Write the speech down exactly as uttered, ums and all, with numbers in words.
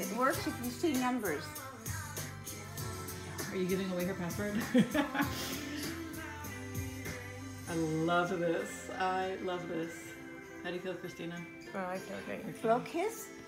it works if you see numbers. Are you giving away her password? I love this. I love this. How do you feel, Christina? Oh, I feel great. Little kiss?